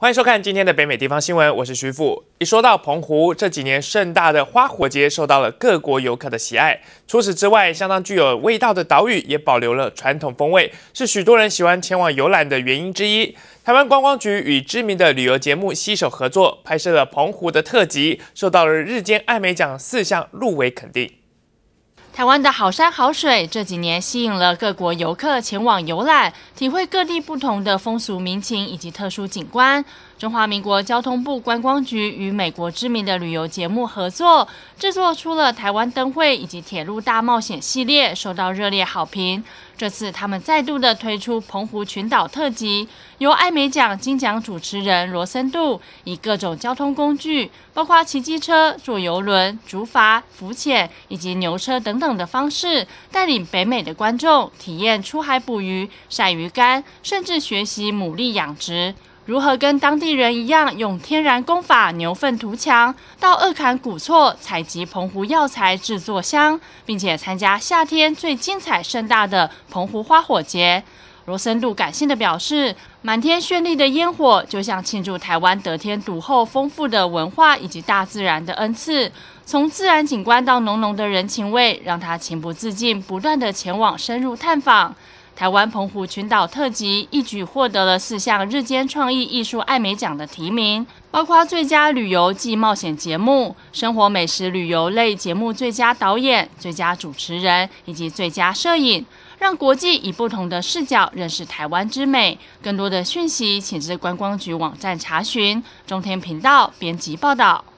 欢迎收看今天的北美地方新闻，我是徐富。一说到澎湖，这几年盛大的花火节受到了各国游客的喜爱。除此之外，相当具有味道的岛屿也保留了传统风味，是许多人喜欢前往游览的原因之一。台湾观光局与知名的旅游节目携手合作，拍摄了澎湖的特辑，受到了日间艾美奖4项入围肯定。 台湾的好山好水这几年吸引了各国游客前往游览，体会各地不同的风俗民情以及特殊景观。中华民国交通部观光局与美国知名的旅游节目合作，制作出了台湾灯会以及铁路大冒险系列，受到热烈好评。这次他们再度的推出澎湖群岛特辑，由艾美奖金奖主持人罗森度以各种交通工具，包括骑机车、坐游轮、竹筏、浮潜以及牛车等等的方式，带领北美的观众体验出海捕鱼、晒鱼竿，甚至学习牡蛎养殖。如何跟当地人一样用天然工法牛粪涂墙，到二坎古厝采集澎湖药材制作香，并且参加夏天最精彩盛大的澎湖花火节。罗森度感性的表示，满天绚丽的烟火就像庆祝台湾得天独厚丰富的文化以及大自然的恩赐，从自然景观到浓浓的人情味，让他情不自禁不断的前往深入探访。台湾澎湖群岛特辑一举获得了4项日间创意艺术艾美奖的提名，包括最佳旅游暨冒险节目、生活美食旅游类节目最佳导演、最佳主持人以及最佳摄影，让国际以不同的视角认识台湾之美。更多的讯息，请至观光局网站查询。中天频道编辑报道。